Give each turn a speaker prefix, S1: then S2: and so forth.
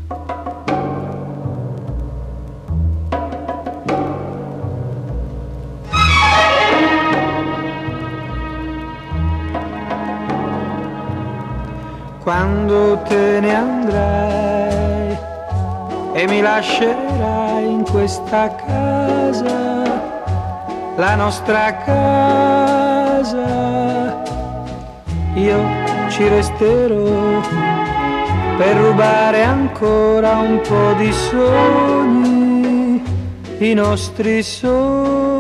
S1: Quando te ne andrai e mi lascerai in questa casa, la nostra casa, io ci resterò per rubare ancora un po' di sogni, i nostri sogni.